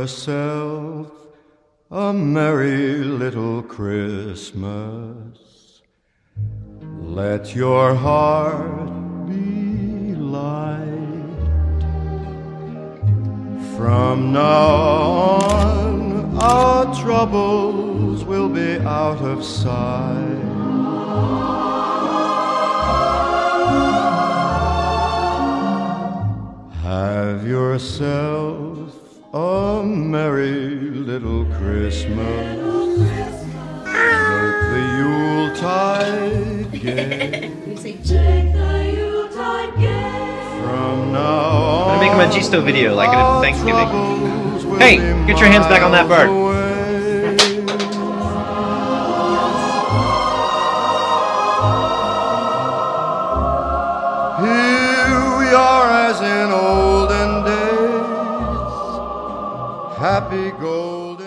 yourself a merry little Christmas. Let your heart be light. From now on, our troubles will be out of sight. Have yourself a merry little Christmas. Make the Yuletide gay. You say, take the Yuletide gay. From now on, I'm gonna make a Magisto video like it at Thanksgiving. Hey, get your hands back on that bird. Here we are as in olden days, happy golden